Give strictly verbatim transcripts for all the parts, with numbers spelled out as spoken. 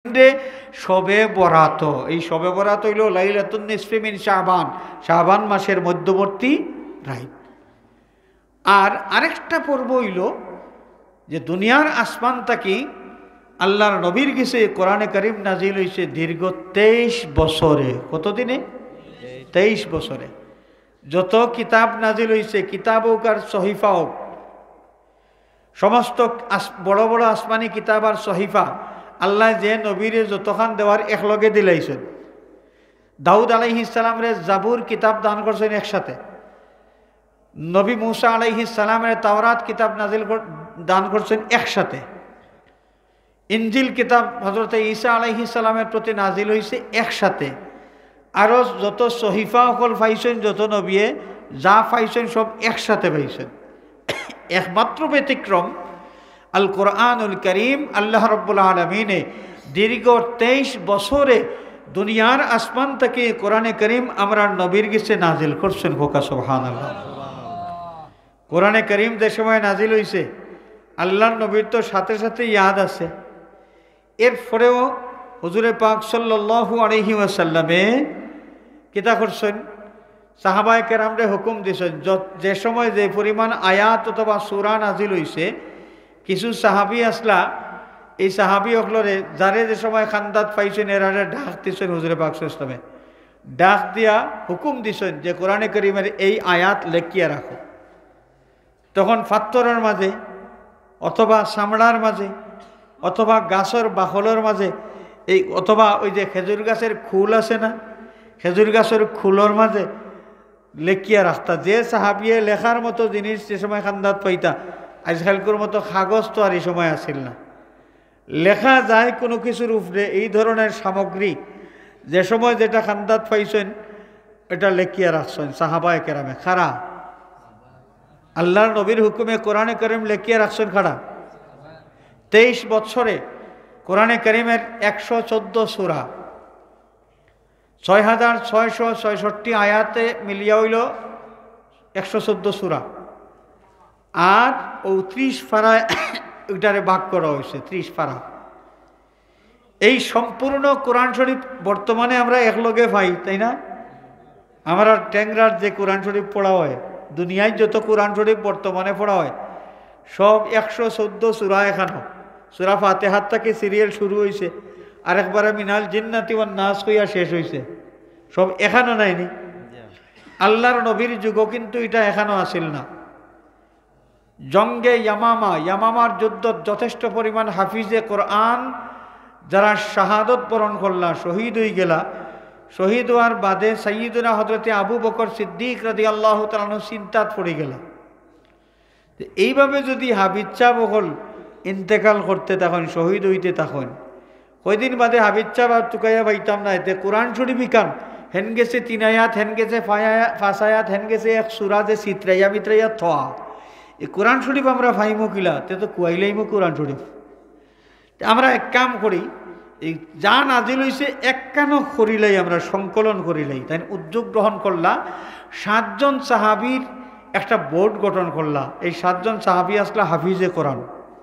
শবে বরাত। এই শবে বরাত হইল লাইলাতুন নিসফি মিন শাবান, শাবান মাসের মধ্যবর্তী রাত। আর আরেকটা পর্ব হইল যে দুনিয়ার আসমান থাকি আল্লাহর নবীর কাছে কোরআনে কারীম নাজিল হইছে দীর্ঘ তেইশ বছরে। কতদিনে? তেইশ বছরে। যত কিতাব নাজিল হইছে, কিতাব হোক আর সহিফা হোক, সমস্ত বড় বড় আসমানি কিতাব আর সহিফা আল্লাহ যে নবীরে যতখান দেওয়ার একলগে দিলাইছেন। দাউদ আলাইহিস সালামরে জাবুর কিতাব দান করছেন একসাথে, নবী মুসা আলাইহিস সালামের তাওরাত কিতাব নাজিল দান করছেন একসাথে, ইনজিল কিতাব হযরত ঈসা আলাইহিস সালামের প্রতি নাজিল হয়েছে একসাথে। আরও যত সহিফা সকল পাইছেন, যত নবীয়ে যা পাইছেন সব একসাথে পাইছেন। একমাত্র ব্যতিক্রম আল কোরআনুল করিম আল্লাহ রাব্বুল আলামিনে দীর্ঘ তেইশ বছরে দুনিয়ার আসমান থেকে কোরআনে করিম আমরা নবীর কাছে নাজিল করছেন। হোকা সুবহানাল্লাহ। কোরআনে করিম যে সময় নাজিল হইছে আল্লাহর নবীর তো সাথে সাথে ইয়াদ আছে। এরপরেও হুজুরে পাক সাল্লাল্লাহু আলাইহি ওয়াসাল্লামে কিতা করছেন, সাহাবায়ে কেরামরে হুকুম দিয়েছেন যে সময় যে পরিমাণ আয়াত অথবা সূরা নাজিল হইছে, কিছু সাহাবি আসলা এই সাহাবি অকলরে যারে যে সময় খান্দাত পাইছেন এরারে ডাক দিয়েছেন হুজুরে পাক সাল্লাল্লাহু আলাইহি ওয়াসাল্লামে, ডাক দিয়া হুকুম দিয়েছেন যে কোরআনে কারীমের এই আয়াত লেখিয়া রাখো। তখন ফাত্তরের মাঝে অথবা চামড়ার মাঝে অথবা গাছের বাকলের মাঝে এই অথবা ওই যে খেজুর গাছের খুল আছে না, খেজুর গাছের খুলের মাঝে লেখিয়া রাখতা। যে সাহাবিয়ে লেখার মতো জিনিস যে সময় খান্দাত পাইতা, আজকালকার মতো কাগজ তো আর এই সময় আসিল না, লেখা যায় কোনো কিছুর উপরে এই ধরনের সামগ্রী যে সময় যেটা খান্দাত পাইছেন এটা লেখিয়া রাখছেন সাহাবায়ে কেরামে। খারা আল্লাহর নবীর হুকুমে কোরআনে কারীম লেখিয়া রাখছেন খাড়া। তেইশ বছরে কোরআনে কারীমের একশো চোদ্দ সূরা, ছয় হাজার ছয়শো ছয়ষট্টি আয়াতে মিলিয়া হইল একশো চোদ্দ সূরা। আর ও ত্রিশ পাড়ায় ওইটারে ভাগ করা হয়েছে, ত্রিশ পাড়া। এই সম্পূর্ণ কোরআন শরীফ বর্তমানে আমরা একলগে পাই, তাই না? আমরা ট্যাংরার যে কোরআন শরীফ পড়া হয়, দুনিয়ায় যত কোরআন শরীফ বর্তমানে পড়া হয় সব একশো চোদ্দ সূরা এখানো। সূরা ফাতিহাত থেকে সিরিয়াল শুরু হয়েছে, আরেকবারে মিনাল জিন্নাতি ওয়ান নাস হইয়া শেষ হয়েছে, সব এখানো নাইনি। আল্লাহর নবীর যুগও কিন্তু এটা এখানো আসিল না। জঙ্গে ইয়ামামা, ইয়ামামার যুদ্ধত যথেষ্ট পরিমাণ হাফিজে কোরআন যারা শাহাদত বরণ করলা, শহীদ হয়ে গেলা, শহীদ হওয়ার বাদে সাইয়্যিদুনা হযরতে আবু বকর সিদ্দিক রাদিয়াল্লাহু তাআলা আনহু চিন্তাত পড়ে গেলা। এইভাবে যদি হাবিজ সাহেব বকল ইন্তেকাল করতে তখন শহীদ হইতে তখন কয়দিন বাদে হাবিজ সাহেব আর তুকাইয়া পাইতাম না, এতে কোরআন শরীফ কান হেন গেছে তিন আয়াত, হেন গেছে পাঁচ আয়াত, হেন গেছে এক সূরা যে চিত্রাইয়া মিত্রাইয়া থা। এই কোরআন শরীফ আমরা ফাইমো কিলা, তে তো কুয়াইলাইমো কোরআন শরীফ। আমরা এক কাম করি, এই যা নাজিল হইছে এক কানো করিলাই, আমরা সংকলন করিলাই। তাই উদ্যোগ গ্রহণ করলা, সাতজন সাহাবীর একটা বোর্ড গঠন করলা। এই সাতজন সাহাবী আসলা হাফিজে কোরআন,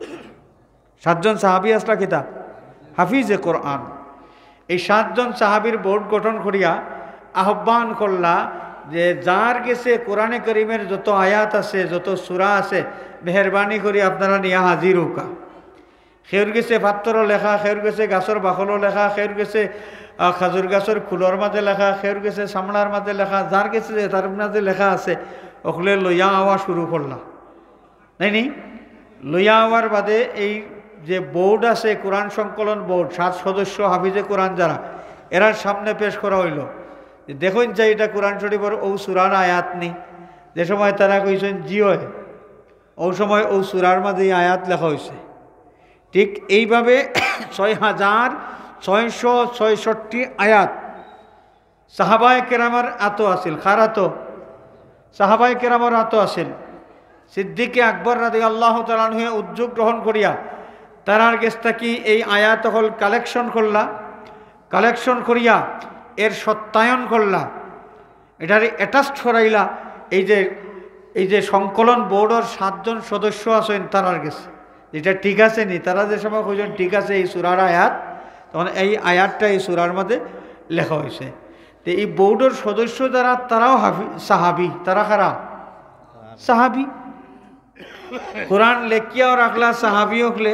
সাতজন সাহাবী আসলা কিতা হাফিজে কোরআন। এই সাতজন সাহাবীর বোর্ড গঠন করিয়া আহ্বান করলা যে যার গেছে কোরআনে কারীমের যত আয়াত আছে, যত সূরা আছে, মেহরবানি করি আপনারা নিয়ে হাজির হোকা। খেউর গেছে পাত্তরও লেখা, খেউর গেছে গাছের বাকলও লেখা, খেউর গেছে খাজুর গাছের খুলোর মাঝে লেখা, খেউর গেছে চামড়ার মাঝে লেখা, যার গেছে তার মাঝে লেখা আছে ওগুলো লইয়া আওয়া শুরু করলা। নাইনি লইয়া আওয়ার বাদে এই যে বোর্ড আছে কোরআন সংকলন বোর্ড, সাত সদস্য হাফিজে কোরআন যারা, এরার সামনে পেশ করা হইল। দেখুন যে এটা কোরআন শরীফের ও সূরার আয়াত নেই। যে সময় তারা কইছেন জি হয়, ও সময় ও সূরার মাঝে আয়াত লেখা হয়েছে। ঠিক এইভাবে ছয় হাজার ছয়শো ছয়ষট্টি আয়াত সাহাবায়ে কেরামের আতো আসিল। খার আতো? সাহাবায়ে কেরামের আতো আসিল। সিদ্দিকে আকবর রাদিয়াল্লাহু তাআলা আনহু উদ্যোগ গ্রহণ করিয়া তারার গেছ থাকি এই আয়াত হল কালেকশন করলা, কালেকশন করিয়া এর সত্যায়ন করলা, এটার অ্যাটাচ করাইলা। এই যে এই যে সংকলন বোর্ডের সাতজন সদস্য আছেন তারার গেছে, এটা ঠিক আছে নি? তারা যে সময় কইছেন ঠিক আছে এই সূরার আয়াত তখন এই আয়াতটা এই সূরার মধ্যে লেখা হয়েছে। তো এই বোর্ডের সদস্য যারা তারাও হাফি সাহাবি, তারা খারা সাহাবি। কোরআন লেখিয়াও রাখলা সাহাবি হলে,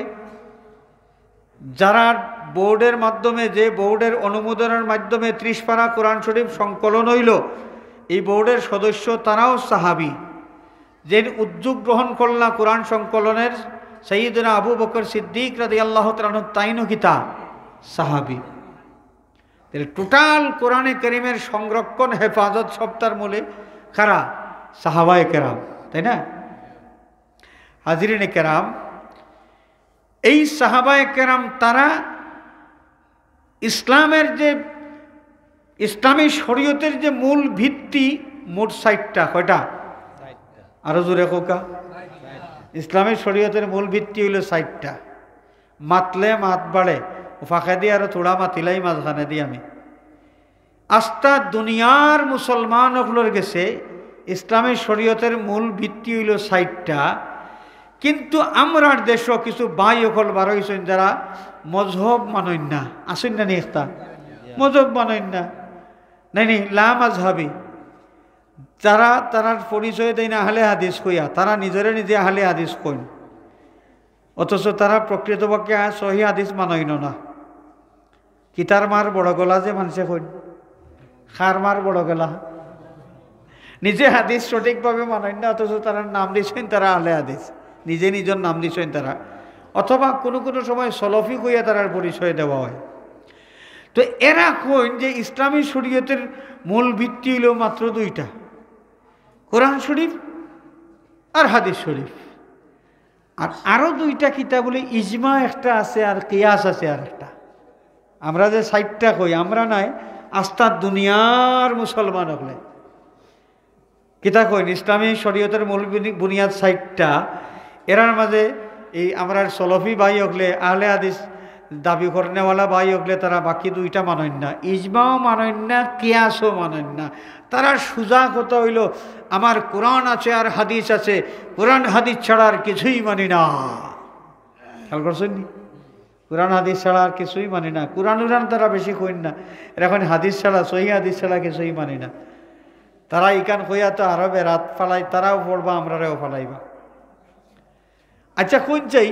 যারা বোর্ডের মাধ্যমে যে বোর্ডের অনুমোদনের মাধ্যমে ত্রিশ পারা কোরআন শরীফ সংকলন হইল, এই বোর্ডের সদস্য তারাও সাহাবি। যে উদ্যোগ গ্রহণ করলা কোরআন সংকলনের সাইয়্যিদনা আবু বকর সিদ্দিক রাদিয়াল্লাহু তাআলা আনহু তাইনও কিতা সাহাবি। তাহলে টোটাল কোরআনে কারীমের সংরক্ষণ হেফাজত সপ্তার মূলে কারা? সাহাবায়ে কেরাম, তাই না? হাজিরিনে কেরাম, এই সাহাবায়ে কেরাম তারা ইসলামের যে ইসলামী শরীয়তের যে মূল ভিত্তি মোট ষাটটা, কয়টা? আরো জোরে কোকা। ইসলামী শরীয়তের মূল ভিত্তি হইল ষাটটা। মাতলে মাত বাড়ে, ফাঁকা দিয়ে আরো থোড়া মাতিলাই মাঝখানে দিয়ে আমি আস্তা দুনিয়ার মুসলমান হকলোর গেছে ইসলামী শরীয়তের মূল ভিত্তি হইল ষাটটা। কিন্তু আমরার দেশও কিছু বাই অকল বার হইছেন যারা মজহব মানইন না, আসেন না নি একটা মজহব মানইন না, নাই নি লা মাযহাবী, যারা তারার পরিচয় দেয় না আহলে হাদিস কইয়া, তারা নিজরে নিজে আহলে হাদিস কইন, অথচ তারা প্রকৃতপক্ষে সহি হাদিস মানইন না। কিতার মার বড় গলা যে মানুষে কইন, খার মার বড় গলা, নিজে হাদিস সঠিকভাবে মানইন না, অথচ তারা নাম দিছেন তারা আহলে হাদিস, নিজে নিজের নাম দিছেন তারা, অথবা কোনো কোনো সময় সলফি কইয়া তারার পরিচয় দেওয়া হয়। তো এরা কইন যে ইসলামী শরীয়তের মূল ভিত্তি হইল মাত্র দুইটা, কোরআন শরীফ আর হাদিস শরীফ। আর আরো দুইটা কিতাব বলে ইজমা একটা আছে আর কিয়াস আছে আর একটা। আমরা যে ষাটটা কই, আমরা নাই আস্তার দুনিয়ার মুসলমান হলে কিতা কইন ইসলামী শরীয়তের মূল বুনিয়াদ ষাটটা, এরার মাঝে এই আমরা সলফি ভাই হকলে আহলে হাদিস দাবি করনেওয়ালা ভাই হকলে তারা বাকি দুইটা মানেন না, ইজমাও মানেন না, কিয়াসও মানেন না। তারা সুজা কথা হইল আমার কোরআন আছে আর হাদিস আছে, কোরআন হাদিস ছাড়া আর কিছুই মানি না। খেয়াল করছেন নি? কোরআন হাদিস ছাড়া আর কিছুই মানি না। কোরআন উরান তারা বেশি কইন না, এখন হাদিস ছাড়া সহি হাদিস ছাড়া কিছুই মানি না। তারা ইকান কইয়া তো আরো বেরাত ফালাই, তারাও পড়বা আমরাও ফালাইবা। আচ্ছা কোন চাই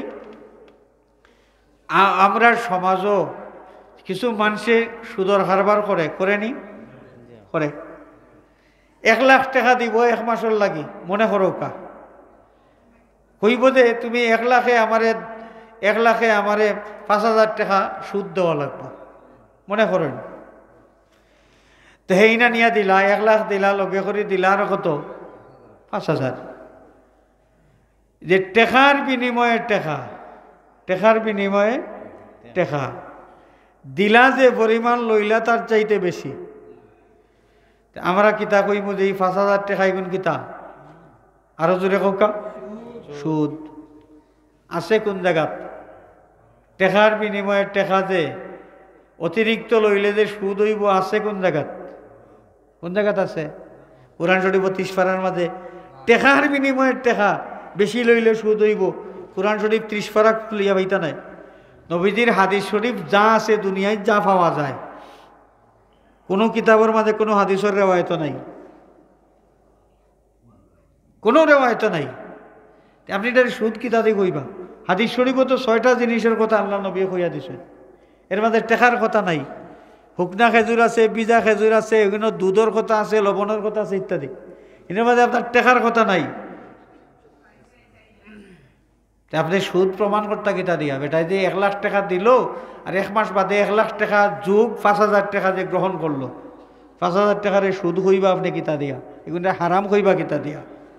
আমরা সমাজও কিছু মানুষে সুদর কারবার করে, করেনি? করে। এক লাখ টাকা দিব এক মাসের লাগি, মনে করো কা কইব যে তুমি এক লাখে আমারে এক লাখে আমারে পাঁচ হাজার টাকা সুদ দেওয়া লাগবে, মনে করেন? তো হেইনা নিয়া দিলা, এক লাখ দিলা, লগে করে দিলা আর কত? পাঁচ হাজার। যে টেকার বিনিময়ে টেকা, টেকার বিনিময়ে টেকা দিলা যে পরিমাণ লইলা তার চাইতে বেশি। আমরা কিতা কইব যে এই পাঁচ হাজার টেকা এগুন কিতা? আরো জোরে কোকা সুদ। আছে কোন জায়গাত? টেকার বিনিময়ে টেকা যে অতিরিক্ত লইলে যে সুদ হইব, আছে কোন জায়গাত? কোন জায়গাত আছে? কোরআন শরীফ ত্রিশ পারার মাঝে টেকার বিনিময়ের টেকা বেশি লইলে সুদ হইব। কোরআন শরীফ ত্রিশ পারা লইয়া পাইতা নাই। নবীজির হাদিস শরীফ যা আছে দুনিয়ায় যা পাওয়া যায়, কোনো কিতাবের মাঝে কোনো হাদিসের রেওয়ায়ত নাই, কোনো রেওয়ায়ত নাই। আপনি এটার সুদ কিতা দিয়ে কইবা? হাদিস শরীফও তো ছয়টা জিনিসের কথা আল্লাহ নবী কইয়া দিছেন, এর মাঝে টেকার কথা নাই। শুকনা খেজুর আছে, বিজা খেজুর আছে, ওইগুলো দুধের কথা আছে, লবণের কথা আছে ইত্যাদি। এর মাঝে আপনার টেকার কথা নাই। আপনি সুদ প্রমাণ করতে কিতা দিয়া? বেটাই যে এক লাখ টাকা দিল আর এক মাস বাদে এক লাখ টাকা যোগ পাঁচ হাজার টাকা যে গ্রহণ করলো, পাঁচ হাজার টাকার সুদ হইবা আপনি কিতা দিয়া? এগুলো হারাম হইবা কিতা দিয়া?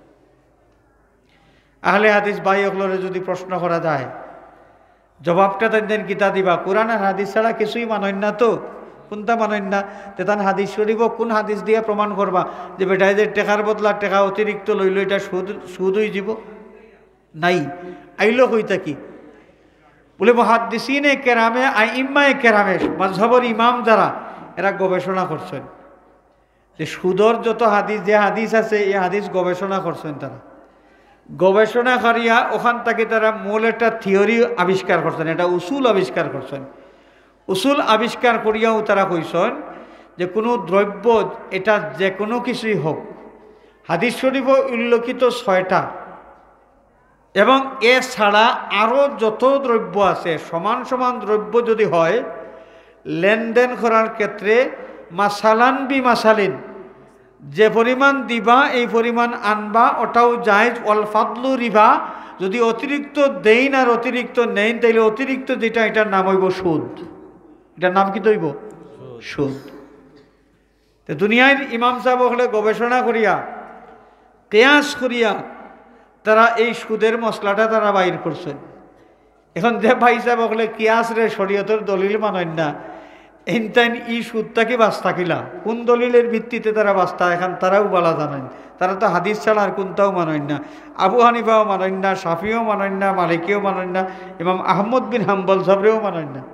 আহলে হাদিস ভাই ওগুলোরে যদি প্রশ্ন করা যায়, জবাবটা দেন কিতা দিবা? কোরআন আর হাদিস ছাড়া কিছুই মানেন না। তো কোনটা মানেন না? তেতান হাদিস শরীফ কোন হাদিস দিয়া প্রমাণ করবা যে বেটাই যে টেকার বদলা টেকা অতিরিক্ত লইল এটা সুদ সুদ হয়ে যাব? নাই। আইলো কইতা কি বলে মুহাদ্দিসিনে কেরামে আইম্মায়ে কেরামে মাযহাবের ইমাম যারা, এরা গবেষণা করছেন যে সুদর যত হাদিস, যে হাদিস আছে এই হাদিস গবেষণা করছেন। তারা গবেষণা করিয়া ওখান থেকে তারা মূল একটা থিওরি আবিষ্কার করছেন, এটা উসুল আবিষ্কার করছেন। উসুল আবিষ্কার করিয়াও তারা কইছেন যে কোনো দ্রব্য এটা যে কোনো কিছুই হোক, হাদিস শরীফ উল্লেখিত ছয়টা এবং এ ছাড়া আরও যত দ্রব্য আছে সমান সমান দ্রব্য যদি হয়, লেনদেন করার ক্ষেত্রে মাসালান বি মাসালিন, যে পরিমাণ দিবা এই পরিমাণ আনবা, ওটাও জায়েজ। ওয়াল ফাদলু রিবা, যদি অতিরিক্ত দেইন আর অতিরিক্ত নেন তাইলে অতিরিক্ত যেটা এটার নাম হইব সুদ। এটার নাম কি দইব? সুদ। তো দুনিয়ার ইমাম সাহেব হলে গবেষণা করিয়া কেয়াস করিয়া তারা এই সুদের মশলাটা তারা বাইর করছেন। এখন যে ভাই সাহেব হলে কিয়াস রে শরীয়তের দলিল মানেন না, এনটাইন ই সুদটাকে বাস থাকিলা কোন দলিলের ভিত্তিতে তারা বাস্তা, এখন তারাও বলা জানেন। তারা তো হাদিস ছাড়া আর কোনটাও মানেন না। আবু হানিফাও মানেন না, শাফিও মানেন না, মালিকিও মানেন না, ইমাম আহমদ বিন হাম্বল সাবরেও মানেন না।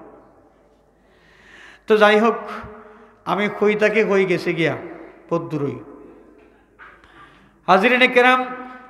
তো যাই হোক, আমি কইতাকে কই গেছে গিয়া পদ্দুরই হাজিরিনে কেরাম,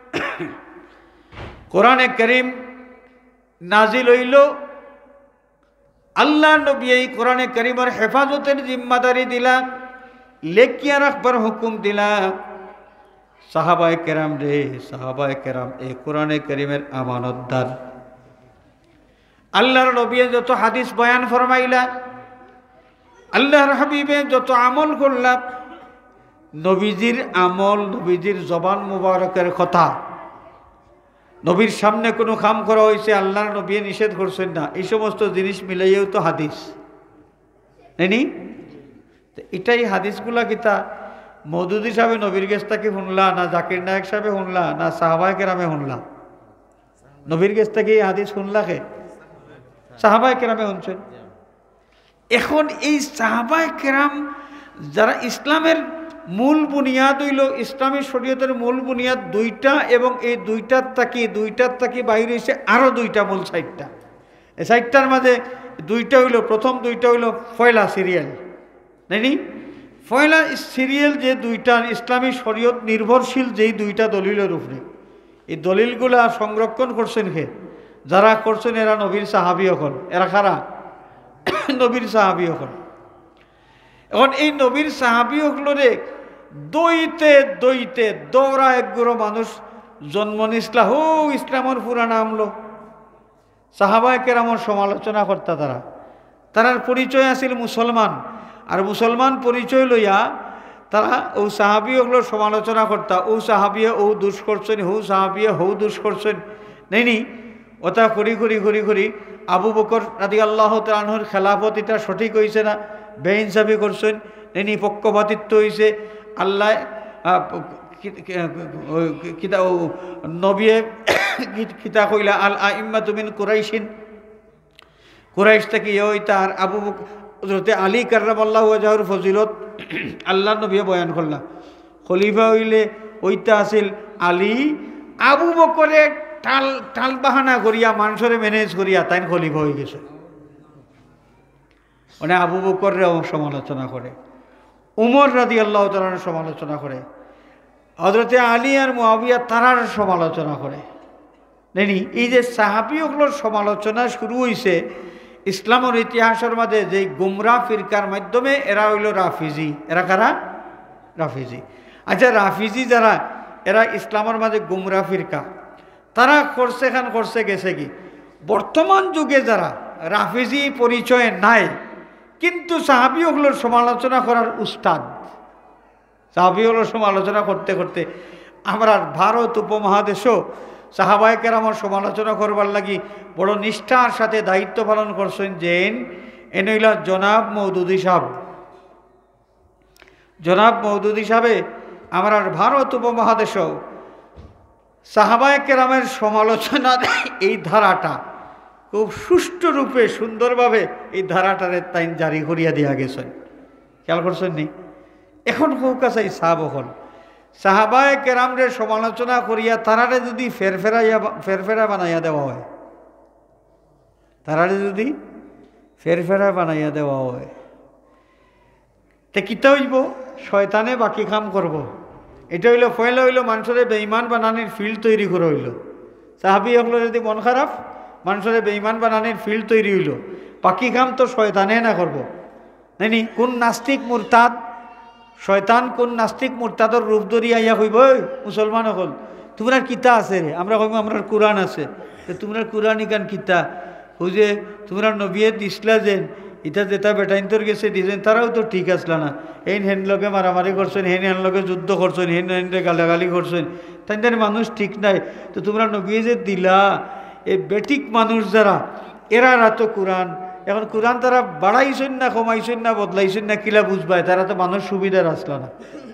কোরআনে করিম নাজিল হইল, আল্লাহ নবী এই কোরআনে করিমের হেফাজতের জিম্মাদারি দিলা, লেখিয়া রাখবার হুকুম দিলা। সাহাবায়ে কেরাম রে, সাহাবায়ে কেরাম এই কোরআনে করিমের আমানতদার। আল্লাহর নবী যত হাদিস বয়ান ফরমাইলা, আল্লাহর হাবিবে যত আমল করলা, নবীজির আমল, নবীজির জবান মুবারকের কথা, নবীর সামনে কোনো কাম করা হয়েছে আল্লাহর নবী নিষেধ করছেন না, এই সমস্ত জিনিস মিলাইয়েও তো হাদিস নেই। এটাই হাদিসগুলা কিতা মওদুদি সাহেব নবীর গেস্তাকে শুনলা, না জাকির নায়ক সাহেবে শুনলা, না সাহাবায়ে কেরামে শুনলা? নবীর গেস্তাকে এই হাদিস শুনলা কে? সাহাবায়ে কেরামে শুনছেন। এখন এই সাহাবায়ে কেরাম যারা ইসলামের মূল বুনিয়াদ হইল, ইসলামী শরীয়তের মূল বুনিয়াদ দুইটা, এবং এই দুইটার তাকি দুইটার তাকি বাইরে হয়েছে আরও দুইটা মূল সাইটটা। এই সাইটটার মাঝে দুইটা হইল, প্রথম দুইটা হইল ফয়লা সিরিয়াল, নাইনি ফয়লা সিরিয়াল, যে দুইটা ইসলামী শরীয়ত নির্ভরশীল যেই দুইটা দলিলের উপরে, এই দলিলগুলা সংরক্ষণ করছেন কে? যারা করছেন এরা নবীর সাহাবী হন। এরা কারা? নবীর সাহাবী হন। এখন এই নবীর সাহাবী হলরে দইতে দইতে দৌড়া একগুলো মানুষ জন্ম নিসলা, হো ইসলামের পুরানা আমলো সাহাবায়ে কেরামের সমালোচনা করতা। তারা তারার পরিচয় আছিল মুসলমান, আর মুসলমান পরিচয় লইয়া তারা ও সাহাবী হলোর সমালোচনা করতা। ও সাহাবিয়ে ও দুষ করছেন, হৌ সাহাবিয়ে হৌ দুষ করছেন, নেইনি ওটা করি করি করি করি আবু বকর রাদিয়াল্লাহু তাআলা আনহুর খেলাফত এটা সঠিক হয়েছে না, বেইনসাফি করছেন, নেনি পক্ষপাতিত্ব হয়েছে। আল্লাহ কিতা নবিয়ে কিতা কইলা আল আইম্মাতু মিন কুরাইশিন, কুরাইশ থেকে ওই তার আবু হযরতে আলী কাররামাল্লাহু ওয়াজহুর ফজিলত আল্লাহ নবিয়ে বয়ান করলা। খলিফা হইলে ওইটা আছিল আলী। আবু বকরে টাল টাল বাহানা করিয়া মানুষরে ম্যানেজ করিয়া তাই খলিফা হয়ে গেছে। মানে আবু বকরের সমালোচনা করে, উমর রাদিয়াল্লাহু তাআলার সমালোচনা করে, হযরতে আলী আর মুআবিয়া তারার সমালোচনা করে। নেনি এই যে সাহাবীগুলোর সমালোচনা শুরু হয়েছে ইসলামের ইতিহাসের মাঝে, যে গুমরা ফিরকার মাধ্যমে, এরা হইল রাফিজি। এরা কারা? রাফিজি। আচ্ছা, রাফিজি যারা, এরা ইসলামের মাঝে গুমরা ফিরকা, তারা করছে খান করছে গেছে কি বর্তমান যুগে যারা রাফিজি পরিচয় নাই কিন্তু সাহাবীগুলোর সমালোচনা করার উস্তাদ, সাহাবীগুলোর সমালোচনা করতে করতে আমরা ভারত উপমহাদেশও সাহাবায়ে কেরামের সমালোচনা করবার লাগি বড় নিষ্ঠার সাথে দায়িত্ব পালন করছেন। যে এনেইলা জনাব মওদুদি সাহেব, জনাব মওদুদি সাহেবে আমরা ভারত উপমহাদেশও সাহাবায়ে কেরামের সমালোচনা এই ধারাটা খুব সুষ্ঠুরূপে সুন্দরভাবে এই ধারাটারে তাই জারি করিয়া দিয়া গেছেন। খেয়াল করছেন নি? এখন খুব কাছে সাহাব হল সাহাবায়ে কেরামরে সমালোচনা করিয়া তারারে যদি ফেরফেরাইয়া ফেরফেরা বানাইয়া দেওয়া হয়, তারারে যদি ফেরফেরা বানাইয়া দেওয়া হয়, তে কিতা হইব? শয়তানে বাকি কাম করব। এটা হইল ফয়লা হইল মানুষের বেঈমান বানানির ফিল্ড তৈরি করে হইল। সাহাবী হল যদি মন খারাপ, মানুষের বেঈমান বানানির ফিল্ড তৈরি হইল। বাকি কাম তো শয়তানে না করব নাইনি। কোন নাস্তিক মুরতাদ শয়তান কোন নাস্তিক মুরতাদর রূপ ধরিয়া ইয়া কইব মুসলমান হল তোমরা কিতা আছে রে, আমরা কইব আমরা কোরআন আছে, তোমরা কোরআন ইকান কিতা ওই যে তোমরা নবিয়ে দিসলা যে এটা যেটা বেটাইন্তর গেছে দিয়েছেন তারাও তো ঠিক আসলা না, হেন হেন লোকে মারামারি করছেন, হেন হেন লোকে যুদ্ধ করছেন, হেন হেনরে গালাগালি করছেন, তাই মানুষ ঠিক নাই। তো তোমরা নবিয়ে যে দিলা এই বেটিক মানুষ যারা এরা তো কোরআন এখন কোরআন তারা বাড়াইছেন না কমাইছেন না বদলাইছেন না কিলা বুঝবায়, তারা তো মানুষ সুবিধার আসলা না।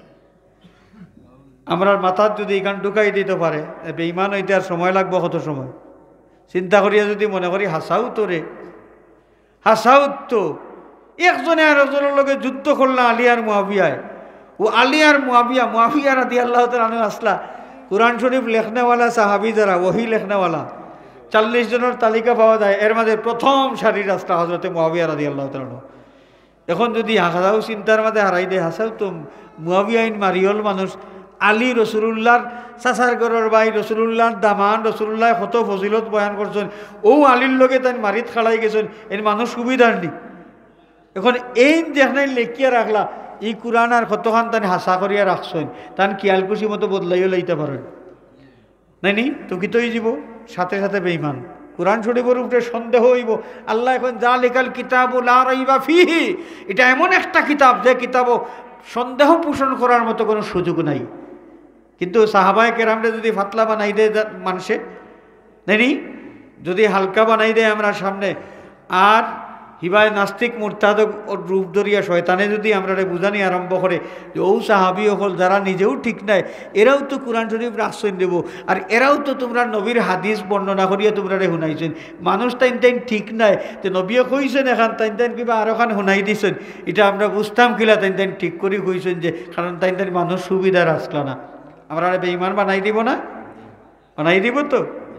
আমরা মাথার যদি এখান ঢুকাই দিতে পারে বেঈমান হইতে আর সময় লাগবো কত সময় চিন্তা করিয়া যদি মনে করি হাসাও তো রে হাসাও তো একজনে আর একজনের লগে যুদ্ধ করলা আলী আর মুআবিয়ায়, ও আলী আর মুআবিয়া মুআবিয়া রাদিয়াল্লাহু তাআলা আনহু আসলা কোরআন শরীফ লেখনেওয়ালা সাহাবি যারা ওহি লেখনেওয়ালা চল্লিশ জনের তালিকা পাওয়া যায়, এর মাঝে প্রথম সারির রাস্তা হজরতে মুআবিয়া রাদিয়াল্লাহু তাআলা আনহু। এখন যদি হাসাও চিন্তার মাঝে হারাই দেয় হাসাও তো মুআবিয়াইন মারিয়ল মানুষ, আলী রসুল্লাহর চাচার ঘরের ভাই, রসুল্লাহর দামান, রসুল্লাহ কত ফজিলত বয়ান করছেন, ও আলীর লগে তাই মারিত খাড়াই গেছেন, এর মানুষ সুবিধার নি। এখন এই দেখনাই লেখিয়া রাখলা এই কোরআন আর কতখান তান হাসা করিয়া রাখছেন, তান কিয়ালকুশি মতো বদলাইও লইতে পারেন নাইনি তো কি তৈ যাব সাথে সাথে বেঈমান। কোরআন শরীফের উপরে সন্দেহ হইব। আল্লাহ এখন যা লেখাল কিতাব লা রাইবা ফিহি, এটা এমন একটা কিতাব যে কিতাবও সন্দেহ পোষণ করার মতো কোনো সুযোগ নাই। কিন্তু সাহাবায়ে কেরামরে যদি ফাতলা বানাই দেয় মানুষে নাইনি, যদি হালকা বানাই দেয় আমরা সামনে, আর হিবায় নাস্তিক মুরতাদ রূপ ধরিয়া শয়তানে যদি আমরা বুঝানি আরম্ভ করে যে ও সাহাবি হল যারা নিজেও ঠিক নাই, এরাও তো কোরআন শরীফ রাখছেন দেব, আর এরাও তো তোমরা নবীর হাদিস বর্ণনা করিয়া তোমরা শুনাইছেন, মানুষ তাইন তাইন ঠিক নাই, যে নবীও কইছেন এখন তাইন তাইন কিবা আর ওখান শুনাই দিছেন, এটা আমরা বুঝতাম কিলা তাইন তাইন ঠিক করে কইছেন যে কারণ তাইন তাইন মানুষ সুবিধার আসলো না। আমরা বেঈমান বানাই দিব না, বানাই দিব তো।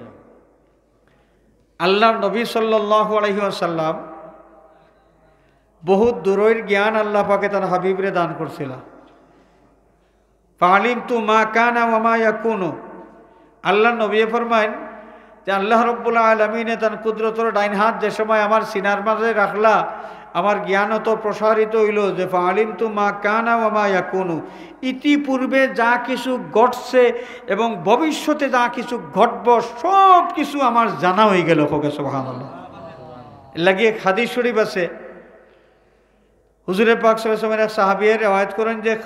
আল্লাহ নবী সাল্লাল্লাহু আলাইহি ওয়াসাল্লাম বহুত দূরের জ্ঞান আল্লাহ পাকে তার হাবিবরে দান করছিল। ফালিমতু মা কানা ওয়া মা ইয়াকুনু, আল্লাহ নবী ফরমায়েন যে আল্লাহ রাব্বুল আলামিন তার কুদরতের ডাইন হাত যে সময় আমার সিনার মাঝে রাখলা, আমার জ্ঞান তো প্রসারিত হইল যে ফালিমতু মা কানা ওয়া মা ইয়াকুনু, ইতিপূর্বে যা কিছু ঘটছে এবং ভবিষ্যতে যা কিছু ঘটব সব কিছু আমার জানা হয়ে গেল। ওকে সুবহানাল্লাহ। লাগিয়ে হাদিস শরীফ আছে, হুজুরে পাক সাল্লাল্লাহু আলাইহি ওয়াসাল্লাম সাহাবীয়ে রিওয়ায়াত করেন যে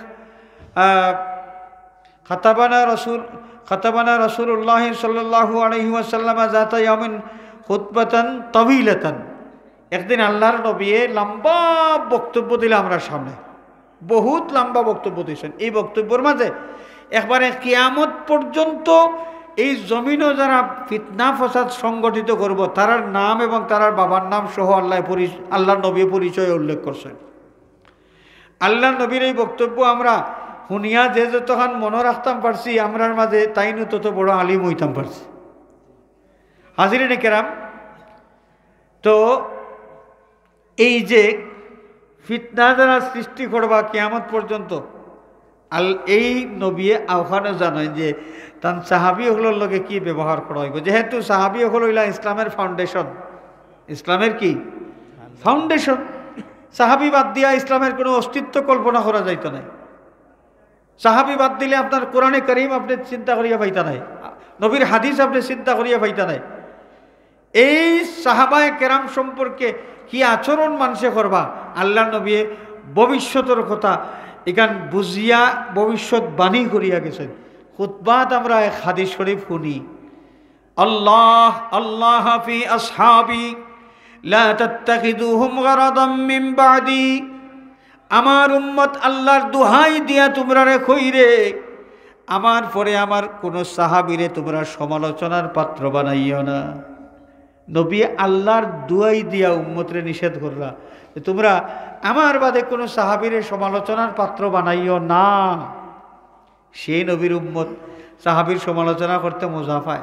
খাতাবানা রাসূল খাতাবানা রাসূলুল্লাহ সাল্লাল্লাহু আলাইহি ওয়াসাল্লাম যাতা ইয়ামিন খুতবাতান তাওয়িলাতান, একদিন আল্লাহর নবী লম্বা বক্তব্য দিলেন আমরা সামনে, বহুত লম্বা বক্তব্য দিয়েছেন। এই বক্তব্যের মাঝে একবারে কিয়ামত পর্যন্ত এই জমিনও যারা ফিতনা ফসাদ সংগঠিত করব তারার নাম এবং তারার বাবার নাম সহ আল্লাহ আল্লাহর নবী পরিচয় উল্লেখ করছেন। আল্লাহ নবীর এই বক্তব্য আমরা শুনিয়া যে যতক্ষণ মনে রাখতাম পারছি, আমরার মাঝে তাইনু তত বড় আলিম হইতাম পারছি। হাজিরিনে কেরাম, তো এই যে ফিতনা যারা সৃষ্টি করবা কিয়ামত পর্যন্ত, আল এই নবী আহ্বানও জানায় যে তান সাহাবি হলোর লগে কি ব্যবহার করা হইব, যেহেতু সাহাবি হল হইলা ইসলামের ফাউন্ডেশন। ইসলামের কি ফাউন্ডেশন? সাহাবি বাদ দিয়া ইসলামের কোনো অস্তিত্ব কল্পনা করা যাইত নাই। সাহাবি বাদ দিলে আপনার কোরআনে কারীম আপনি চিন্তা করিয়া পাইতা নাই, নবীর হাদিস আপনি চিন্তা করিয়া পাইতা নাই। এই সাহাবায়ে কেরাম সম্পর্কে কি আচরণ মানুষে করবা, আল্লাহ নবী ভবিষ্যতের কথা এখান বুঝিয়া ভবিষ্যৎ বাণী করিয়া গেছেন। খুতবাত আমরা এক হাদিস শরীফ শুনি, আল্লাহ আল্লাহ ফি আসহাবি লা তাত্তাখিযুহুম গারাদাম মিন বাদি, আমার উম্মত আল্লাহর দোহাই দিয়া তোমরা রে কইরে আমার পরে আমার কোন সাহাবীরে তোমরা সমালোচনার পাত্র বানাইও না। নবী আল্লাহর দুয়াই দিয়া উম্মতরে নিষেধ করলা তোমরা আমার বাদে কোনো সাহাবীরে সমালোচনার পাত্র বানাইও না। সেই নবীর উম্মত সাহাবীর সমালোচনা করতে মজা পায়।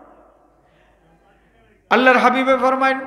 আল্লাহর হাবিবে ফরমায়েন,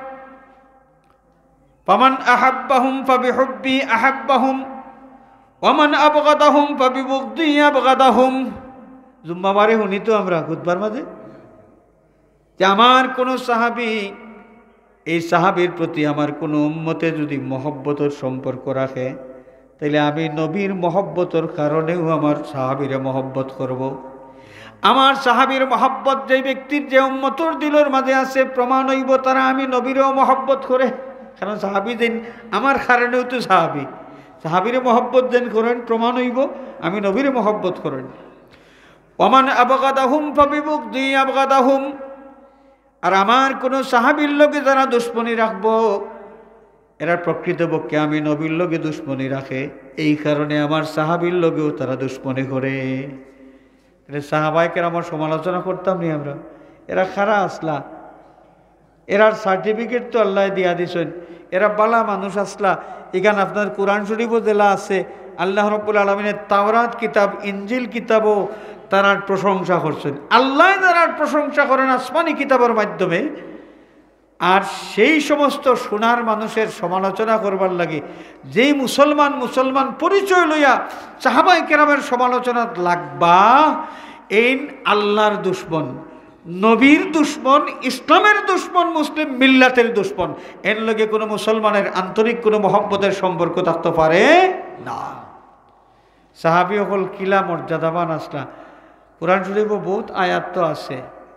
ফামান আহাব্বাহুম ফাবিহুব্বি আহাব্বাহুম ওয়া মান আবগাদাহুম ফাবিবুগদি আবগাদাহুম। জুম্মাবারে শুনি তো আমরা খুতবার মাঝে যে আমার কোন সাহাবী এই সাহাবীর প্রতি আমার কোনো উম্মতে যদি মহব্বতের সম্পর্ক রাখে, তাইলে আমি নবীর মহব্বতের কারণেও আমার সাহাবীরে মহব্বত করব। আমার সাহাবীর মহব্বত যে ব্যক্তির যে উম্মতর দিলের মাঝে আছে, প্রমাণ হইব তারা আমি নবীরও মহব্বত করে। কারণ সাহাবী দিন আমার কারণেও তো সাহাবী, সাহাবীরে মহব্বত দেন করেন, প্রমাণ হইব আমি নবীরে মহব্বত করেন। ওমান আবগাদাহুম ফাবিবুগদি আবগাদাহুম, আর আমার কোনো সাহাবীর লগে যারা দুশ্মনী রাখবো, এরা প্রকৃতপক্ষে আমি নবীর লগে দুশ্মনী রাখে, এই কারণে আমার সাহাবীর লগেও তারা দুশ্মনী করে। সাহাবাইকে আমার সমালোচনা করতাম নি আমরা, এরা খারা আসলা, এরার সার্টিফিকেট তো আল্লাহ দিয়া দিছেন, এরা বালা মানুষ আসলা। এখানে আপনার কোরআন শরীফও জেলা আছে, আল্লাহ রাব্বুল আলামিনের তাওরাত কিতাব, ইনজিল কিতাবও তারার প্রশংসা করছেন। আল্লাহ তারার প্রশংসা করেন আসমানি কিতাবের মাধ্যমে। আর সেই সমস্ত সোনার মানুষের সমালোচনা করবার লাগে যেই মুসলমান মুসলমান পরিচয় লইয়া সাহাবায়ে কেরামের সমালোচনা লাগবা, এই আল্লাহর দুশ্মন, নবীর দুশ্মন, ইসলামের দুশ্মন, মুসলিম মিল্লাতের দুশ্মন, এর লগে কোনো মুসলমানের আন্তরিক কোনো মহব্বতের সম্পর্ক থাকতে পারে না। সাহাবী হল কিলা মর্যাদাবান আসলা। কোরআন শরীফও বহুত আয়াত তো আছে।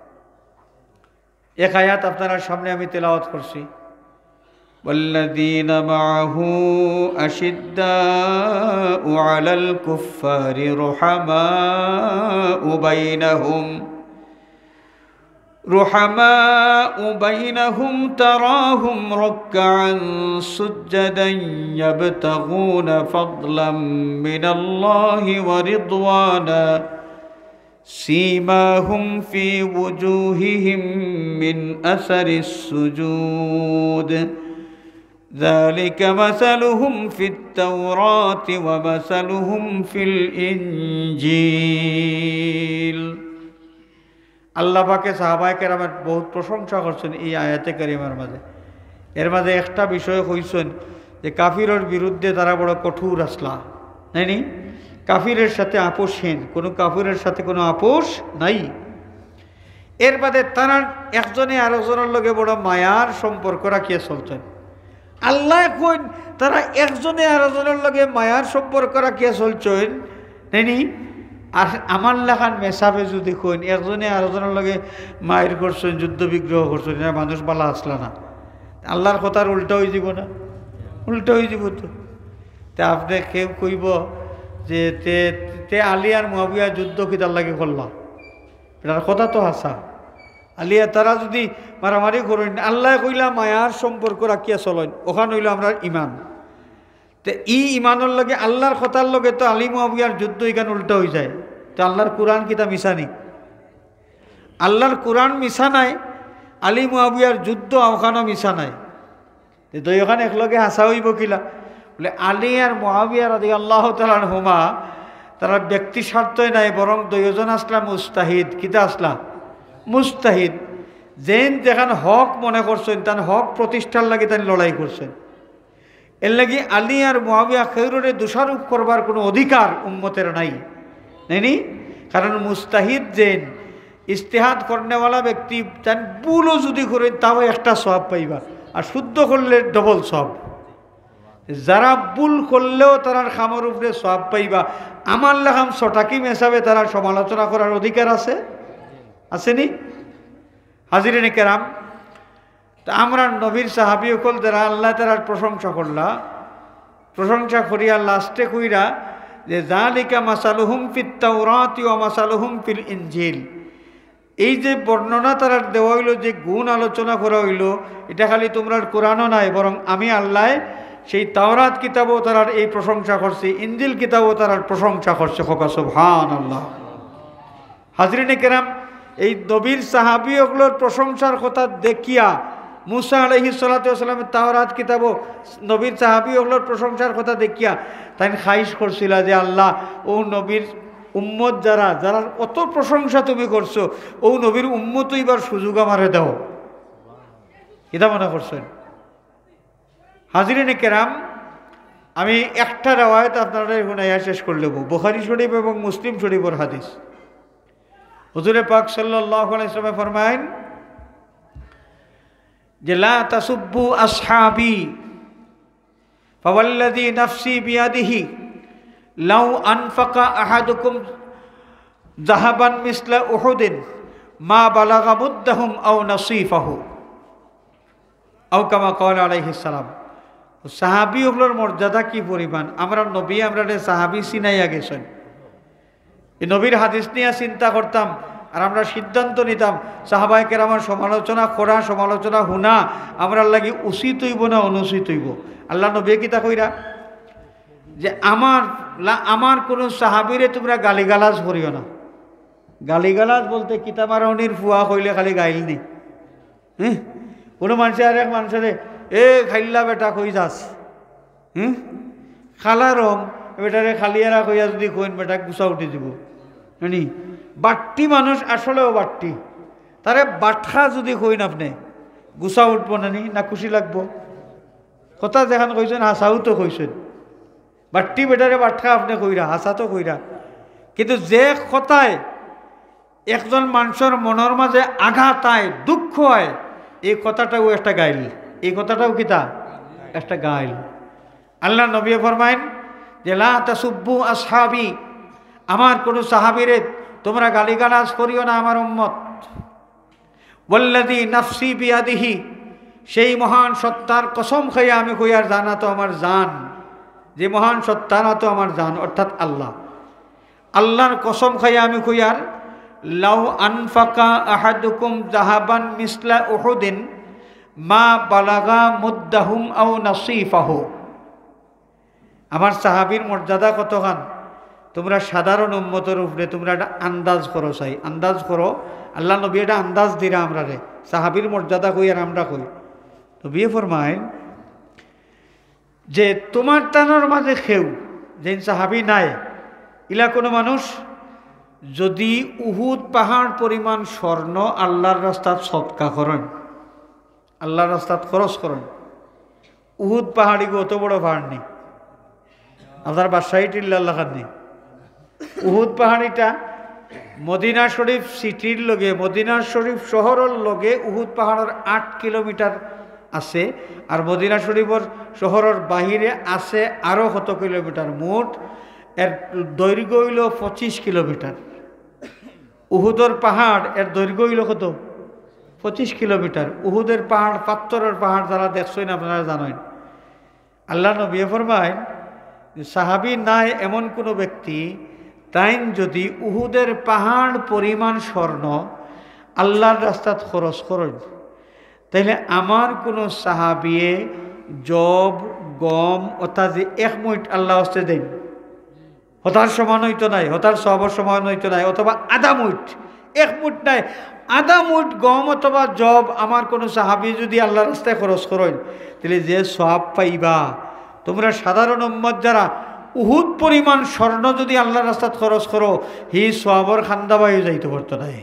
এক আয়াত আপনার সামনে আমি তেলাওয়াত করছি, ওয়াল্লাযীনা মাআহু আশিদ্দাউ আলাল কুফফারি রুহামাউ বাইনাহুম রুহামাউ বাইনাহুম তারাহুম রাক্কা'আন সুজ্জাদান ইয়াবতাগুনা ফাদলাম মিনাল্লাহি ওয়া রিদওয়ানা سيماهم في وجوههم من أثر السجود ذلك مثلهم في التوراة ومثلهم في الإنجيل। আল্লাহ পাকে সাহাবায়ে কেরামের বহুত প্রশংসা করছেন এই আয়াতে কারিমার মাঝে। এর মাঝে একটা বিষয় কইছেন যে কাফিরের বিরুদ্ধে তারা বড় কঠোর আসলা, নাইনি? কাফিরের সাথে আপোষহীন, কোনো কাফিরের সাথে কোনো আপোষ নাই। এর বাদে তারা একজনে আরেকজনের লগে বড় মায়ার সম্পর্ক রাখিয়া চলছেন। আল্লাহ কইন তারা একজনে আরেকজনের লগে মায়ার সম্পর্ক রাখিয়া চলছেন, নাইনি? আর আমার লেখান মেসাবে যদি কইন একজনে আরেকজনের লগে মায়ের করছেন, যুদ্ধ বিগ্রহ করছেন, এরা মানুষ বালা আসলা না। আল্লাহর কথার উল্টা হয়ে যাব না? উল্টা হয়ে যাব তো। তা আপনি কেউ কইব যে তে তে আলী আর মুয়াবিয়া যুদ্ধ কি তার লাগে করলাম, এটার কথা তো হাসা। আলিয়া তারা যদি মারামারি করেন, আল্লাহ কইলা মায়ার সম্পর্ক রাখিয়া চলেন, ওখানে হইল আমরা ইমান। তো ই ইমানের লগে আল্লাহর কথার লগে তো আলী মুয়াবিয়ার যুদ্ধ এখানে উল্টা হয়ে যায়। তো আল্লাহর কোরআন কি তা মিশা নি? আল্লাহর কোরআন মিশা নাই, আলী মুয়াবিয়ার যুদ্ধ ওখানেও মিশা নাই। তো ওখানে একলগে হাসা হইব কিলা? বলে আলী আর মুয়াবিয়া রাদিয়াল্লাহু তাআলা আনহুমা তারা ব্যক্তি স্বার্থই নাই, বরং দুইজন আসলা মুস্তাহিদ। কিতা আসলা? মুস্তাহিদ। যেন যেখান হক মনে করছেন তান হক প্রতিষ্ঠার লাগে তান লড়াই করছেন। এর লাগি আলী আর মুয়াবিয়া খেউরে দোষারোপ করবার কোনো অধিকার উম্মতের নাই, নাইনি? কারণ মুস্তাহিদ যেন ইস্তেহাদ করনেওয়ালা ব্যক্তি তান ভুলও যদি করে তাও একটা সওয়াব পাইবা, আর শুদ্ধ করলে ডবল সওয়াব। যারা ভুল করলেও তারার খামের উপরে সওয়াব পাইবা। আমার লেখাম ছটাকি মেশাবে তারা সমালোচনা করার অধিকার আছে? আসেনি? হাজিরিনে কেরাম, তা আমরা নবীর সাহাবী সকল যারা আল্লাহ তারার প্রশংসা করলা, প্রশংসা করিয়া লাস্টে কইরা যে যালিকা মাসালুহুম ফিত তাওরাতি ওয়া মাসালুহুম ফিল ইনজিল। এই যে বর্ণনা তারার দেওয়া হইল, যে গুণ আলোচনা করা হইল, এটা খালি তোমরা কোরআনও নাই, বরং আমি আল্লাহ সেই তাওরাত কিতাবও তারার এই প্রশংসা করছে, ইনজিল কিতাবও তারার প্রশংসা করছে। খোকা সুবহানাল্লাহ। হাজরিনে কেরাম, এই নবীর সাহাবীগুলোর প্রশংসার কথা দেখিয়া মুসা আলাইহিস সালাতু ওয়াস সালামের তাওরাত কিতাবও নবীর সাহাবীগুলোর প্রশংসার কথা দেখিয়া তাই খাইশ করছিল যে আল্লাহ, ও নবীর উম্মত যারা যারা অত প্রশংসা তুমি করছো, ও নবীর উম্মত এবার সুযোগ আমারে দাও। এটা মনে করছেন? হাজিরিনে কেরাম, আমি একটা রেওয়ায়েত আপনারা শুনাইয়া শেষ করে নেব। বুখারী শরীফ এবং মুসলিম শরীফের হাদিস। হুজুরে পাক সাল্লাল্লাহু আলাইহি ওয়াসাল্লাম ফরমায়েন যে লা তাসুব্বু আসহাবি ফাওয়াল্লাযী নাফসি বিয়াদিহি লাউ আনফাকা আহাদুকুম যাহাবান মিসলা উহুদিন মা বালাগা মুদ্দাহুম আও নাসীফাহু আও কামা ক্বালা আলাইহিস সালাম। সাহাবী ওগুলোর মর্যাদা কি পরিমাণ, আমরা নবী আমরা সাহাবী চিনাইয়া গেছেন। এই নবীর হাদিস নিয়ে চিন্তা করতাম আর আমরা সিদ্ধান্ত নিতাম সাহাবায়ে কেরামের সমালোচনা করা, সমালোচনা শুনা আমরা লাগি উচিত হইব না অনুচিত হইব। আল্লাহ নবী কিতা কইরা যে আমার আমার কোনো সাহাবীরে তোমরা গালিগালাজ করিও না। গালিগালাজ বলতে কিতা মারণির ফুয়া কইলে খালি গাইল নি। হ্যাঁ, কোনো মানুষে আর এক মানুষের এ খাইল্লা বেটা কই যাস, হুম খালা রং বেটারে খালিয়ারা কইয়া যদি কইন বেটা গুছা উঠে দিব। জানি বাট্টি মানুষ আসলেও বাট্টি, তারে বাটখা যদি কইন আপনি গুছা উঠবো নানি না খুশি লাগবো? কথা যেখান কইছেন হাসাও তো কইছেন, বাট্টি বেটারে বাটখা আপনি কইরা হাসা তো কইরা, কিন্তু যে কথায় একজন মানুষের মনের মাঝে আঘাত আয় দুঃখ হয় এই কথাটাও একটা গাইল, এই কথাটাও কিতা একটা গাইল। আল্লাহ নবী ফরমাইন যে লা তাসুব্বু আসহাবি, আমার কোন সাহাবীরে তোমরা গালিগালাজ করিও না আমার উম্মত। ওয়াল্লাযী নাফসি বিয়াদিহি, সেই মহান সত্তার কসম খাইয়া আমি কইয়ার জানা তো আমার জান, যে মহান সত্তা না তো আমার জান অর্থাৎ আল্লাহ, আল্লাহর কসম খাইয়া আমি কইয়ার লাউ আনফাকা আহাদুকুম যাহাবান মিসলা উহুদিন মা বালাগা মুদ্দাহুম আও নাসীফাহু। আমার সাহাবীর মর্যাদা কতখান তোমরা সাধারণ উম্মতের উপরে তোমরা একটা আন্দাজ করো, চাই আন্দাজ করো। আল্লাহ নবী এটা আন্দাজ দিরা আমরা রে সাহাবীর মর্যাদা কই আর আমরা কই। নবী ফরমায় যে তোমার টানোর মাঝে খেউ যে সাহাবী নাই ইলা কোনো মানুষ যদি উহুদ পাহাড় পরিমাণ স্বর্ণ আল্লাহর রাস্তাত সদকা করেন, আল্লাহর রাস্তাত খরচ করেন, উহুদ পাহাড়ি অত বড় পাহাড় নেই আপনার বাদশাহী টিল্লাহ খান নেই। উহুদ পাহাড়িটা মদিনা শরীফ সিটির লগে মদিনা শরীফ শহরের লগে উহুদ পাহাড়ের আট কিলোমিটার আছে, আর মদিনা শরীফের শহরের বাহিরে আছে আরও কত কিলোমিটার, মোট এর দৈর্ঘ্য হইল পঁচিশ কিলোমিটার। উহুদের পাহাড় এর দৈর্ঘ্য হইল কত? পঁচিশ কিলোমিটার। উহুদের পাহাড় পাত্তরের পাহাড় যারা দেখছেন আপনারা জানেন। আল্লাহ নবী ফরমায় সাহাবী নাই এমন কোনো ব্যক্তি তাই যদি উহুদের পাহাড় পরিমাণ স্বর্ণ আল্লাহর রাস্তাত খরচ করেন, তাইলে আমার কোনো সাহাবিয়ে জব গম অর্থাৎ যে এক মুঠ আল্লাহ হস্তে দেন, হতার সমান হইতো নাই, হতার সবর সমান হইতো নাই, অথবা আধা মুঠ, এক মুঠ নাই আধা মুঠ গম অথবা জব আমার কোনো সাহাবি যদি আল্লাহর রাস্তায় খরচ করেন, তাহলে যে সওয়াব পাইবা তোমরা সাধারণ উম্মত যারা উহুদ পরিমাণ স্বর্ণ যদি আল্লাহর রাস্তাত খরচ করো হি সওয়াবর খান্দা বায়ু যাইতে পারতো নাই।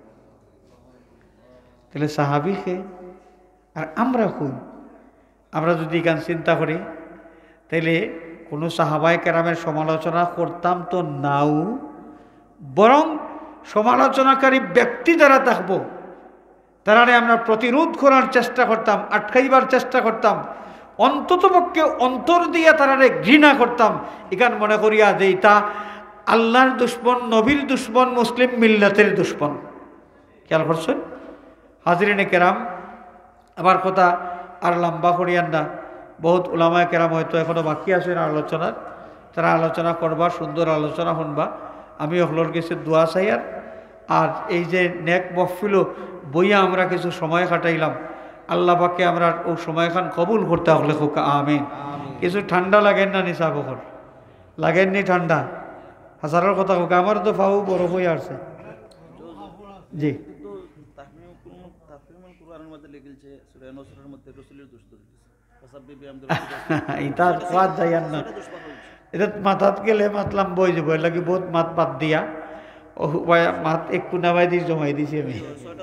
তাহলে সাহাবিকে আর আমরা কই, আমরা যদি গান চিন্তা করি তাইলে কোনো সাহাবায়ে কেরামের সমালোচনা করতাম তো নাও, বরং সমালোচনাকারী ব্যক্তি যারা থাকবো তারারে আমরা প্রতিরোধ করার চেষ্টা করতাম, আটকাইবার চেষ্টা করতাম, অন্ততপক্ষে অন্তর দিয়া তারারে ঘৃণা করতাম। এখান মনে করিয়া যে এটা আল্লাহর দুশ্মন, নবীর দুশ্মন, মুসলিম মিল্লাতের দুশ্মন। খেয়াল করছেন হাজরিনে কেরাম, আমার কথা আর লম্বা করিয়ান না, বহুত উলামায়ে কেরাম হয়তো এখনো বাকি আছেন আলোচনার, তারা আলোচনা করবা, সুন্দর আলোচনা শুনবা। আমি ওগুলোর কাছে দোয়া চাইয়ার, আর এই যে নেক মহফিল বইয়া আমরা কিছু সময় কাটাইলাম, আল্লাহ পাকে আমরা ও সময়খান কবুল করতে হলে খোকা আমিন। কিছু ঠান্ডা লাগেন না নিশা বকর লাগেননি ঠান্ডা হাজারের কথা খোকা, আমার তো ফাউ বরফ হয়ে আসছে। জি এটা কাজ যাইয়ান না, এটা মাথাত গেলে মাতলাম বই যাব, এর লাগে বহুত মাত পাত দিয়া ও মাত একটু নামাই দিয়ে জমাই দিছি আমি।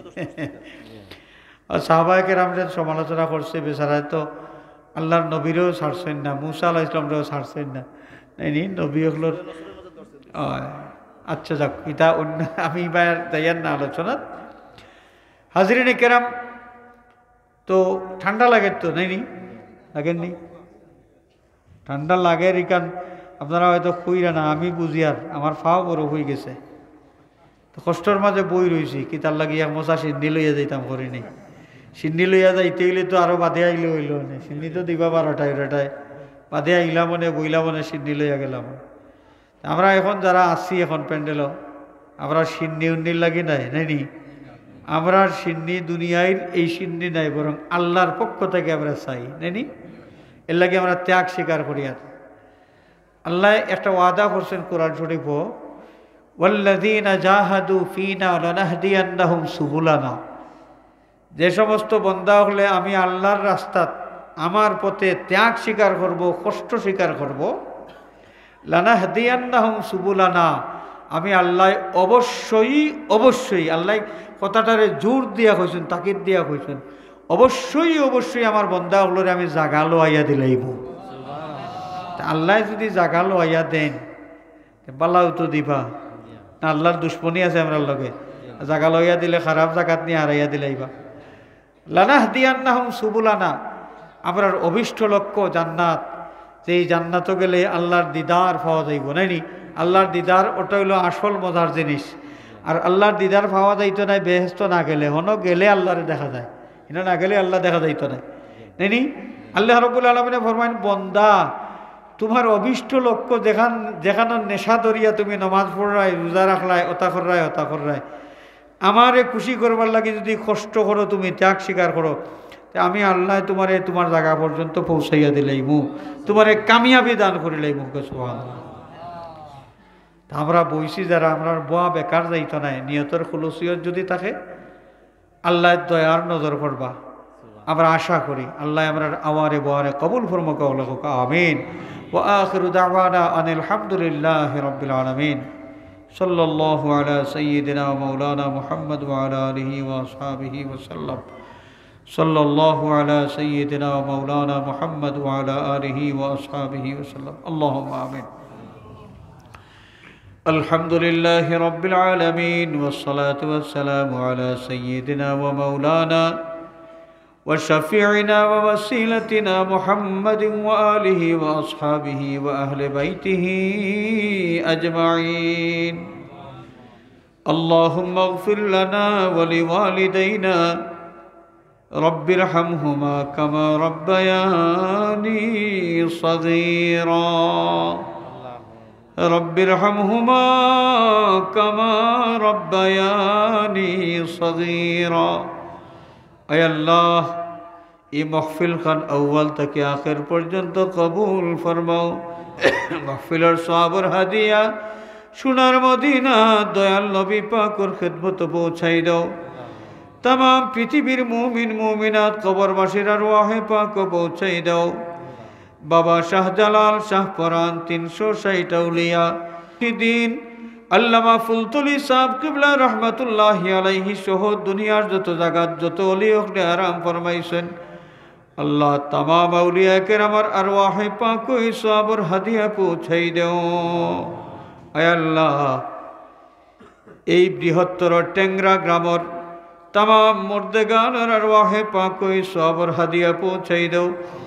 সাহাবায়ে কেরামদের সমালোচনা করছে, বেচারায় তো আল্লাহর নবীরও ছাড়ছেন না, মুসা আলাইহিস সালামরেও ছাড়ছেন না, নাইনি নবী ওগুলোর। আচ্ছা যাক, এটা অন্য আমি এবার যাইয়ান না আলোচনা। হাজরিনে কেরাম, তো ঠান্ডা লাগে তো নাইনি লাগেননি ঠান্ডা লাগে রিকান আপনারা হয়তো খুইরা না আমি বুঝি আর আমার ফাও বড় হয়ে গেছে তো কষ্টর মাঝে বই রয়েছি কি তার লাগিয়া মশা সিন্নি লইয়া যাইতাম করিনি সিন্নি লইয়া যাইতে গেলে তো আরো বাদে আইলে হইল না সিন্নি তো দিবা বারোটায় ওটায় বাদে আইলাম মনে বইলাম মনে সিন্নি লইয়া গেলাম আমরা এখন যারা আসি এখন প্যান্ডেল আমরা সিন্নি উন্নির লাগি নাই নাইনি আমরা সিন্নি দুনিয়ায় এই সিন্নি নাই বরং আল্লাহর পক্ষ থেকে আমরা চাই নাইনি এর লাগে আমরা ত্যাগ স্বীকার করি আর আল্লাহ একটা ওয়াদা করছেন কোরআন শরীফ ওয়াল্লাযীনা জাহাদু ফীনা লানাহদিয়ান্নাহুম সুবুলানা যে সমস্ত বান্দা হলে আমি আল্লাহর রাস্তা আমার পথে ত্যাগ স্বীকার করব কষ্ট স্বীকার করব লানাহদিয়ান্নাহুম সুবুলানা আমি আল্লাহ অবশ্যই অবশ্যই আল্লাহ কথাটারে জোর দিয়া কইছেন তাকিদ দিয়া কইছেন অবশ্যই অবশ্যই আমার বান্দা হলরে আমি জাগা লইয়া দিলাইব আল্লাহ যদি জাগা লইয়া দেন বালাও তো দিবা না আল্লাহর দুশ্মনী আছে আমরা লগে জাগা লইয়া দিলে খারাপ জাগাত নিয়ে হারাইয়া দিলাইবা লানাহদিয়ান্নাহুম সুবুলানা আমরার অভিষ্ট লক্ষ্য জান্নাত যেই জান্নাত গেলে আল্লাহর দিদার পাওয়া যাইব নাইনি আল্লাহর দিদার ওটা হইল আসল মজার জিনিস আর আল্লাহর দিদার পাওয়া যাইতো নাই বেহেস্ত না গেলে হনো গেলে আল্লাহরে দেখা যায় এটা না গেলে আল্লাহ দেখা যাইতো না নাইনি আল্লাহ রাব্বুল আলামিন ফরমায়েন বান্দা তোমার অভিষ্ট লক্ষ্য যেখান যেখানে নেশা দরিয়া তুমি নমাজ পড়াই রোজা রাখলাই ওতা কররাই ওতা কররাই আমারে খুশি করবার লাগে যদি কষ্ট করো তুমি ত্যাগ স্বীকার করো আমি আল্লাহ তোমারে তোমার জায়গা পর্যন্ত পৌঁছাইয়া দিলাইমু তোমারে কামিয়াবি দান করিলাইমু সুবহানাল্লাহ আমরা বইছি যারা আমরা বোয়া বেকার যাইতো নাই নিয়তর খুলুসিয়ত যদি থাকে আল্লাহ দয়ার নজর করবা আমরা আশা করি আল্লাহ আমরা আমারে বোয়ারে কবুল ফরমাক আমিন ওয়া আখিরু দাওয়ানা আনিল হামদুলিল্লাহি রাব্বিল আলামিন সাল্লাল্লাহু আলা সাইয়্যিদিনা ওয়া মাওলানা মুহাম্মদ ওয়া আলা আলিহি ওয়া আসহাবিহি ওয়া সাল্লাম সাল্লাল্লাহু আলা সাইয়্যিদিনা ওয়া মাওলানা মুহাম্মদ ওয়া আলা আলিহি ওয়া আসহাবিহি ওয়া সাল্লাম আল্লাহুম্মা আমিন আলহামদুলিল্লাহি রাব্বিল আলামিন ওয়াস সালাতু ওয়াস সালামু আলা সাইয়্যিদিনা ওয়া মাওলানা وشفيعنا ووسيلتنا محمد وآله وأصحابه وأهل بيته أجمعين اللهم اغفر لنا ولوالدينا رب ارحمهما كما ربياني صغيرا رب ارحمهما كما ربياني صغيرا আয় আল্লাহ এই মাহফিল খান আউয়াল থেকে আখির পর্যন্ত কবুল ফরমাও মাহফিলের সওয়াবের হাদিয়া সোনার মদিনা দয়াল নবী পাকের খিদমত পৌঁছাই দাও तमाम পৃথিবীর মুমিন মুমিনাত কবরবাসীর আরওয়াহে পাক পৌঁছাই দাও বাবা শাহজালাল শাহপরান তিনশো ষাট আউলিয়া দিন আল্লামা ফুলতুলি সাহেব কিবলা রহমাতুল্লাহি আলাইহি সহ দুনিয়ার যত জায়গা যত ওলি ওখানে আরাম ফরমাইছেন আল্লাহ तमाम আউলিয়া কেরামার আরওয়াহে পাক ওই সওয়াবের হাদিয়া পৌঁছাই দাও আয় আল্লাহ এই বৃহত্তর টেংরা গ্রামের तमाम मुर्देगानर अरवाहे पाक कोई सवाबर हदिया पहुँचाई दो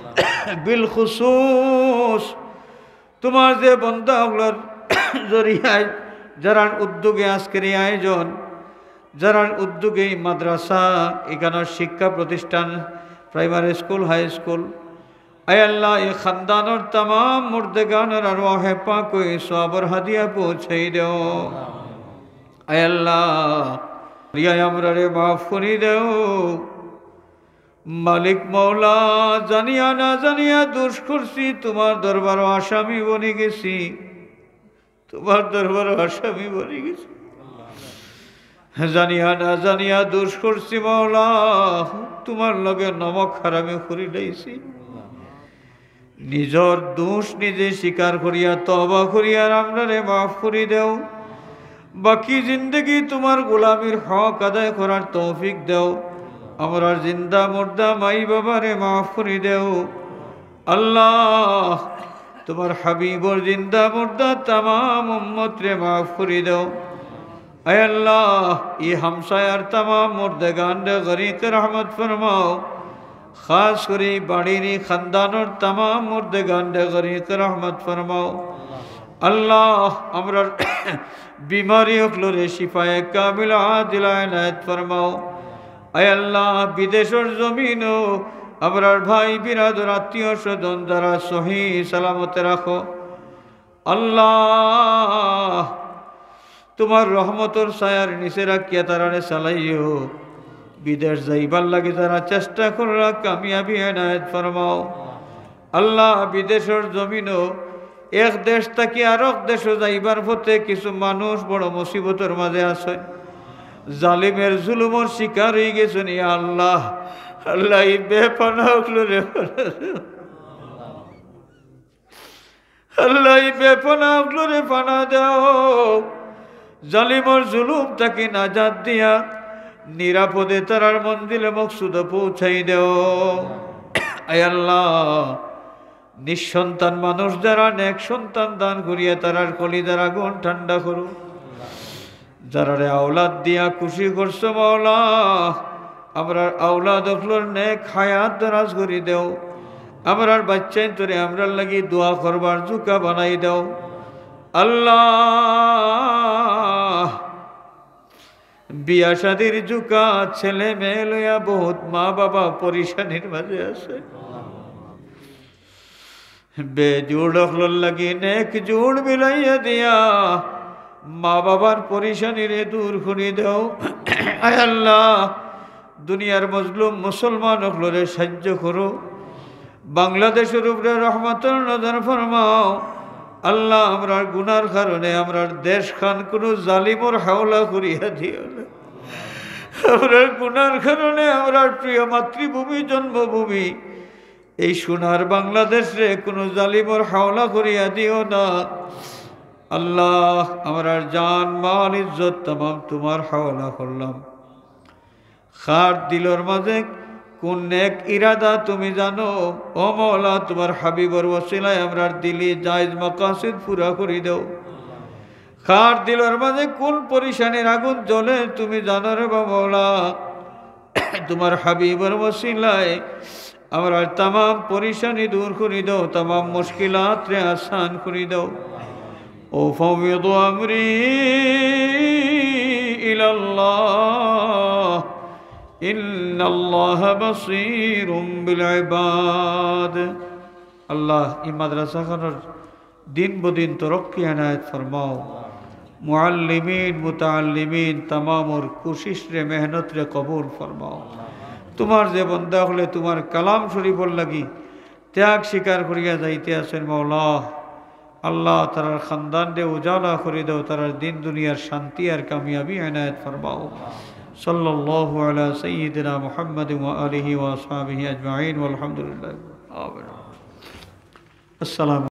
बिलखुसूस तुम्हार जे बंदा गुलार जरियाय जारार उद्योगे आजकेर आयोजन जारार उद्योगे माद्रासा एखाने शिक्षा प्रतिष्ठान प्राइमारि स्कूल हाई स्कूल आय अल्लाह ए खानदानर तमाम मुर्देगानर अरवाहे पाक कोई सवाबर हदिया पहुँचाई दो आय अल्लाह रे माफ करी देओ मालिक मौला जानिया ना जानिया दोष करছি তোমার দরবার আসামি বনে গেছি তোমার দরবার আসামি বনে গেছি জানিয়া না জানিয়া দোষ করছি মৌলা তোমার লগে নমক হারামে করি লাইছি নিজের দোষ নিজে স্বীকার করিয়া তওবা করিয়া আমরারে মাফ করি দেও बाकी जिंदगी तुम्हार गुलामीर हक आदाय करार तौफिक देओ आमरार जिंदा मुर्दा माई बाबारे माफ करी देओ अल्लाह तुम्हार हबीबर जिंदा मुर्दा तमाम उम्मत रे माफ करी देओ आय अल्लाह ये हमसायार तमाम मुर्देगान रे गरीक रहमत फरमाओ খাস করে বাড়ির খানদানোর তামাম মুর্দেগান ডেগরিতে রহমত ফরমাও আল্লাহ আমরা বিমারি হকলরে শিফায়ে কামিল আদিল ইনায়াত ফরমাও আয় আল্লাহ বিদেশের জমিনও আমরার ভাই বিরাদর আত্মীয় স্বজন যারা সহি সালামতে রাখো আল্লাহ তোমার রহমতর ছায়ার নিচে রাখিয়া তারারে চালাইও বিদেশ যাইবার লাগে যারা চেষ্টা করা কামিয়াবি এনায়েত ফরমাও আল্লাহ বিদেশের জমিনও এক দেশ থাকি আর এক দেশে যাইবার পথে কিছু মানুষ বড় মুসিবতের মাঝে আছে জালিমের জুলুমের শিকার হয়ে গেছেন ইয়া আল্লাহ আল্লাহ বেপনা হকলো রে আল্লাহ বেপনা হকলো রে পানা দাও জালিমের জুলুম তাকে নাজাত দিয়া নিরাপদে তারার মন্দিরে মকসুদে পৌঁছাই দেও আয় আল্লাহ নিঃসন্তান মানুষ যারা নেক সন্তান দান করিয়া তারার কলিজার আগুন ঠান্ডা করো যারা রে আওলাদ দিয়া খুশি করছো মাওলা আমরার আওলাদ হকলোর নেক হায়াত দরাজ করি দেও আমরার বাচ্চাই তোরে আমরার লাগি দোয়া করবার জুকা বানাই দাও আল্লাহ বিয়া শাদির জুকা ছেলে মেয়ে লইয়া বহুত মা বাবা পরিশানির মাঝে আছে বেজুড় হকলোর লাগি নেক জুড় মিলাইয়া দিয়া মা বাবার পরিশানিরে দূর করে দাও আয় আল্লাহ দুনিয়ার মজলুম মুসলমান হকলরে সাহায্য করো বাংলাদেশের উপরে রহমতের নজর ফরমাও আল্লাহ আমরার গুনার কারণে আমরার দেশ খান কোনো জালিমর হাওলা করিয়া দিও না আমরার গুনার কারণে আমরার প্রিয় মাতৃভূমি জন্মভূমি এই সোনার বাংলাদেশ রে কোনো জালিমর হাওলা করিয়া দিও না আল্লাহ আমরার জান মাল ইজ্জত तमाम তোমার হাওলা করলাম খার দিলর মাঝে কোন নেক ইরাদা তুমি জানো ও মওলা তোমার হাবিবর ওসিলায় আমরার দিলি জায়েজ মাকাসিদ পুরা করে দাও খার দিলর মাঝে কোন পরিশানির আগুন জ্বলে তুমি জানো রে মওলা তোমার হাবিবর ওসিলায় আমরার तमाम পরিশানি দূর করে দাও तमाम মুশকিলাত রে আসান করে দাও أفوض أمري إلى الله إن الله بصير بالعباد الله إي مدرسة خنر دين بدين ترقي عنايت فرماو معلمين متعلمين تمام اور کوشش رے محنت رے قبول فرماو تمہار যে বন্দা হলে তোমার কালাম শরীফর লাগি ত্যাগ স্বীকার করিয়া যাইতে আছেন মাওলা আল্লাহ তারার খানদান রে উজালা করে দাও তারার দিন দুনিয়ার শান্তি আর কামিয়াবি এনায়েত ফরমাও সাল্লাল্লাহু আলা সাইয়্যিদিনা মুহাম্মাদ ওয়া আলিহি ওয়া আসহাবিহি আজমাইন ওয়াল হামদুলিল্লাহ আমিন আসসালামু